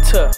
Tuh.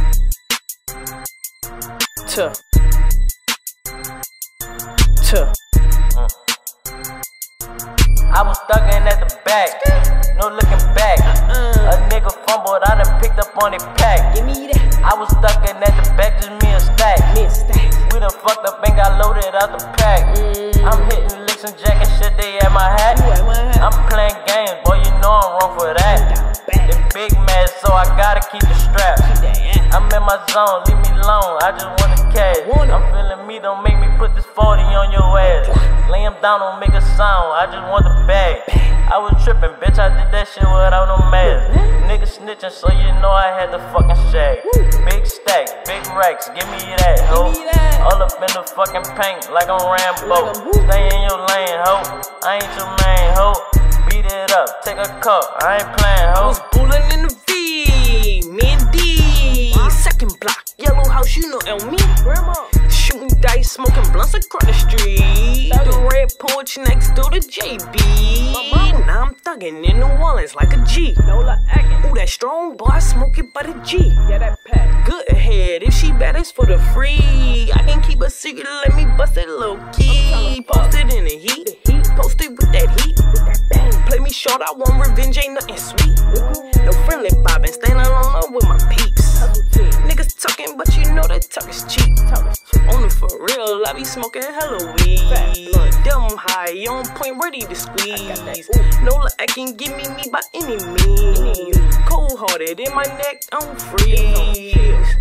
I was stuck in at the back, no looking back. A nigga fumbled, I done picked up on it pack. Give me that. I was stuck in at the back, just me and Stack. We done fucked up and got loaded out the pack. I'm hitting licks and jacking shit, they at my hat. I'm playing games, boy, you know I'm wrong for that. The big man, so I gotta keep the strap. I'm in my zone, leave me alone, I just want the cash. I'm feeling me, don't make me put this 40 on your ass. Lay him down, don't make a sound, I just want the bag. I was tripping, bitch, I did that shit without no mask. Niggas snitching, so you know I had the fucking shag. Big stack, big racks, give me that, ho. All up in the fucking paint like I'm Rambo. Stay in your lane, ho. I ain't your main, ho. Beat it up, take a cup, I ain't playing, ho. Was bullin' in the V, me and D. Second block, yellow house, you know me. Shooting dice, smoking blunts across the street. The red porch next door to JB. Now I'm thuggin' in New Orleans like a G. Ooh, that strong boy, I smoke it by the G. Yeah, that pack. Good head, if she bad, it's for the free. I can keep a secret, let me bust it low key. Posted in the heat, posted with that heat. Play me short, I want revenge, ain't nothing sweet. No friendly bobbing, staying alone with my peeps. Niggas talking, but you know that talk is cheap. Only for real, I be smoking hella weed. Them high, on point, ready to squeeze. No luck, I can give me by any means. Cold hearted in my neck, don't freeze.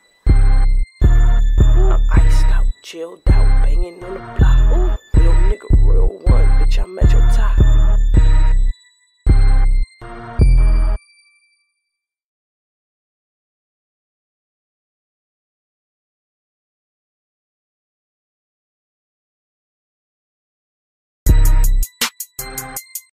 I'm iced out, chilled out, banging on the block. Real nigga, real one, bitch, I'm at your top.